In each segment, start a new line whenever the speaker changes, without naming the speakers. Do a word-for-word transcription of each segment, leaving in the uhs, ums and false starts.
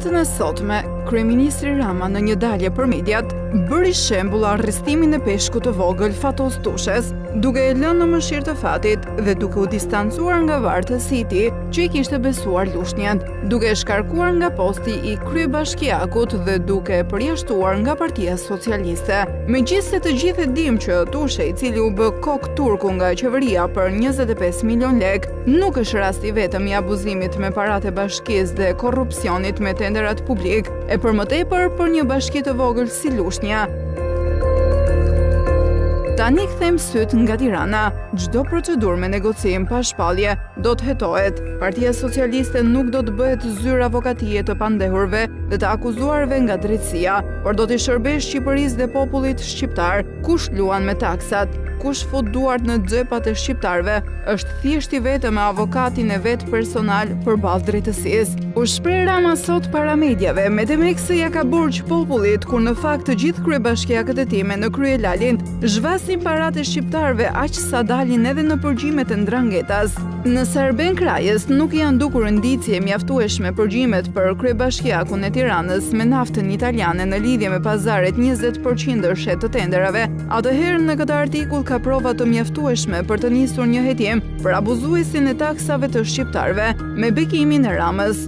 Ditën e sotme, kryeministri Rama në një dalje për mediat bëri shembull arrestimin e peshkut të vogël Fatos Tushes, duke e lënë në mëshirë të fatit dhe duke u distancuar nga vartësi i tij që i kishte besuar lushnjën, duke e shkarkuar nga posti i kryebashkiakut dhe duke e përjashtuar nga Partia Socialiste. Megjithse të gjithë e dim që Tushe, i cili u bë kok turku nga qeveria për njëzet e pesë milion lek, nuk është rasti vetëm i abuzimit me paratë e bashkisë dhe korrupsionit me tenderat publik, e për më tepër për një bashki të vogël si Lushnja. Tani kthejmë syt nga Tirana. Çdo procedurë me negocim pa shpallje do të hetohet. Partia Socialiste nuk do të bëhet zyrë avokatie të pandehurve dhe të akuzuarve nga drejtësia, por do t'i shërbejë Shqipërisë dhe popullit shqiptar. Kush luan me taksat, kush fut duart në xhepat e shqiptarëve, është thjesht i vetëm me avokatin e vet personal përballë drejtësisë. U shpreh Rama sot para mediave, me demek se ja ka burg popullit, kur në fakt të gjithë kryebashkiakët e tij me në krye lalin zhvasin paratë e shqiptarëve aq sa dalin edhe në përgjimet e ndrangetas. Nëse Arben Krajës nuk janë dukur indicje mjaftueshme përgjimet për kryebashkiakun e Tiranës me naftën italiane në lidhje me pazaret njëzet përqind të tenderave, atëherë në këtë artikull ka prova të mjaftueshme për të nisur një hetim për abuzuesin e taksave të shqiptarëve me bekimin e Ramës.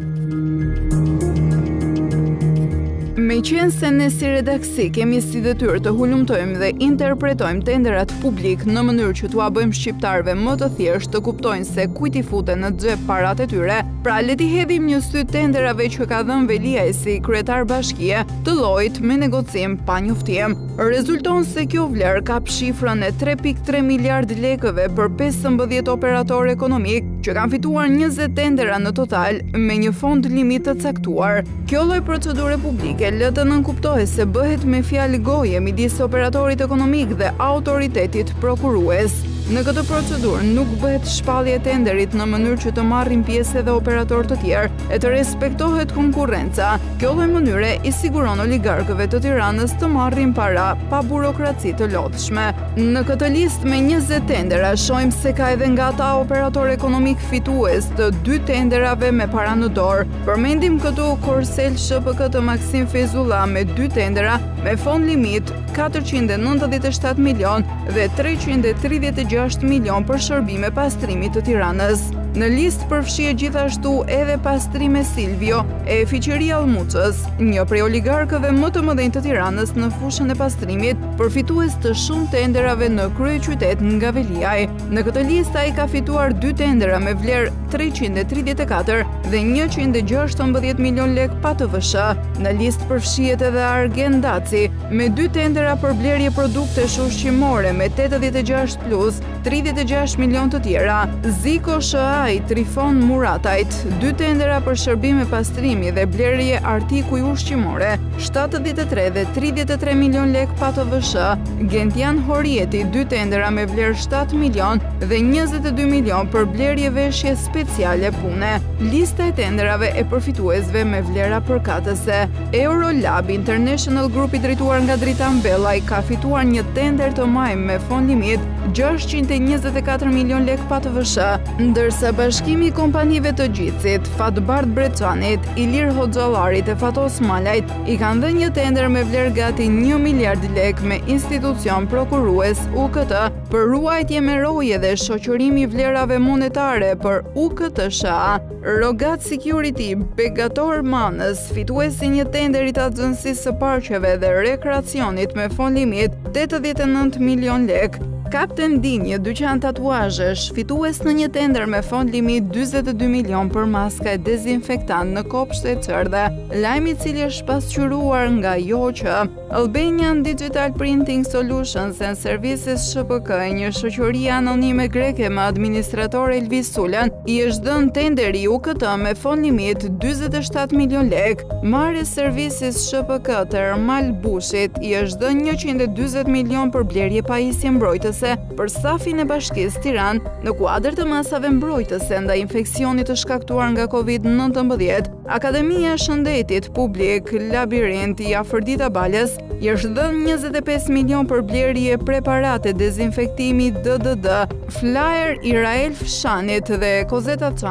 Me qenë se ne si redaksi kemi si detyrë të hulumtojmë dhe interpretojmë tenderat publik në mënyrë që t'ua bëjmë shqiptarëve më të thjeshtë të kuptojnë se kujt i futen në xhep parat e tyre, pra le t'i hedhim një sy tenderave që ka dhënë Velia si kryetar bashkie të llojit me negocim pa njoftim. Rezulton se kjo vlerë kap shifrën e tre pikë tre miliard lekëve për pesëmbëdhjetë operator ekonomik që kanë fituar njëzet tendera në total me një fond limit të caktuar. Kjo lloj procedure publike lë të nënkuptohet se bëhet me fjalë goje midis operatorit ekonomik dhe autoritetit prokurues. Në këtë procedurë nuk bëhet shpallje e tenderit në mënyrë që të marrin pjesë edhe operatorë të tjerë e të respektohet konkurrenca. Kjo lloj mënyre i siguron oligarkëve të Tiranës të marrin para pa burokraci të lodhshme. Në këtë listë me njëzet tendera shohim se ka edhe nga ata operator ekonomik fitues të dy tenderave me para në dorë. Përmendim këtu Korsel Sh P K të Maksim Fezullah me dy tendera me fond limit katërqind e nëntëdhjetë e shtatë milion dhe treqind e tridhjetë e gjashtë milion për shërbime pastrimi të Tiranës. Në listë përfshihet gjithashtu edhe pastrime Silvio e Fiqeria Allmuçës, një prej oligarkëve më të mëdhenj të Tiranës në fushën e pastrimit, përfitues të shumë tenderave në kryeqytet nga Veliaj. Në këtë listë ai ka fituar dy tendera me vlerë treqind e tridhjetë e katër dhe njëqind e gjashtëmbëdhjetë milion lek pa T V S H. Në listë përfshihet edhe Argen Daci me dy tendera për blerje produktesh ushqimore me tetëdhjetë e gjashtë plus, tridhjetë e gjashtë milion të tjera. Ziko Sh A i Trifon Muratajt, dy tendera për shërbime pastrimi dhe blerje artikuj ushqimore, shtatëdhjetë e tre dhe tridhjetë e tre milion lek pa T V S H. Gentian Horieti, dy tendera me vlerë shtatë milion dhe njëzet e dy milion për blerje veshje speciale pune. Lista e tenderave e përfituesve me vlera përkatëse. Eurolab International Group i drejtuar nga Dritan Bellaj ka fituar një tender të majmë me fond limit gjashtëqind e njëzet e katër milion lek pa T V S H, ndërsa Bashkimi i Kompanive të Gjitësit, Fatbard Breçanit, Ilir Hoxhallarit e Fatos Malajt i kanë dhënë një tender me vlerë gati një miliard lek me institucion prokurues U K T për ruajtje me roje dhe shoqërimi vlerave monetare për U K T S H A. Rogat Security, Begator Manës, fituesi një tender i Agjensisë së Parqeve dhe Rekreacionit me fond limit tetëdhjetë e nëntë milion lek. Kapten D, një dyqan tatuazhesh, fitues në një tender me fond limit dyzet e dy milion për maska e dezinfektant në kopshte e çerdhe, lajmi i cili është pasqyruar nga Jo Q. Albanian Digital Printing Solutions and Services Sh P K, një shoqëri anonime greke me administrator Elvis Sulan, i është dhënë tenderi U K T me fond limit dyzet e shtatë milion lek. Mare Services Sh P K të Ermal Bushit i është dhënë njëqind e dyzet milion për blerje pajisje mbrojtëse për stafin e Bashkisë Tiranë në kuadër të masave mbrojtëse ndaj infeksionit të shkaktuar nga Covid nëntëmbëdhjetë. Akademia e Shëndetit Publik Labirint i Afërdita Balës i është dhënë njëzet e pesë milion për blerje preparate dezinfektimi D D D. Flyer i Rael Fshanit dhe Kozeta Çanit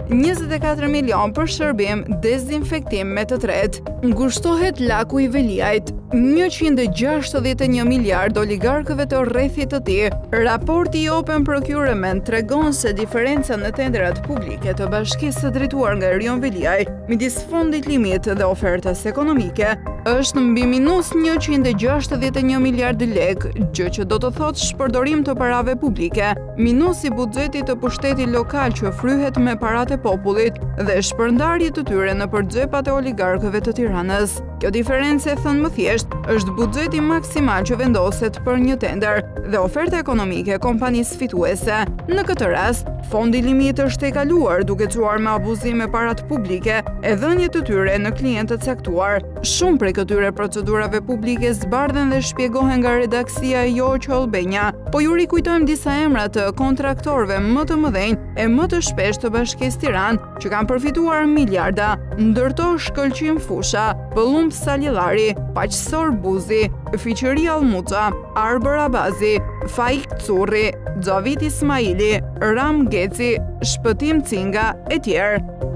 njëzet e katër milion për shërbim dezinfektim me të tretë. Ngushtohet laku i Veliajt, njëqind e gjashtëdhjetë e një miliard oligarkëve të rrethit të tij. Raporti i Open Procurement tregon se diferenca në tenderat publike të bashkisë së drejtuar nga Erion Veliaj midis fondit limit dhe ofertës ekonomike është mbi minus njëqind e gjashtëdhjetë e një miliard lekë, gjë që do të thotë shpërdorim të parave publike, minus i buxhetit të pushtetit lokal që fryhet me paratë e popullit dhe shpërndarje të tyre në xhepat e oligarkëve të Tiranës. Kjo diferencë, thënë më thjesht, është buxheti maksimal që vendoset për një tender dhe oferta ekonomike e kompanisë fituese. Në këtë rast, fondi limit është e kaluar duke çuar me abuzim me parat publike e dhënje të tyre në klientë të caktuar. Shumë prej këtyre procedurave publike zbardhen dhe shpjegohen nga redaksia e Joço Albenja, po ju rikujtojmë disa emra të kontraktorëve më të mëdhenj e më të shpesh të Bashkisë Tiranë që kanë përfituar miliarda, ndërto Shkëlqim Fusha, Pëllumb Salillari, Paqësor Buzi, Fiqëri Allmuca, Arbër Abazi, Faik Curri, Xhavit Ismaili, Ram Geci, Shpëtim Cinga e tjerë.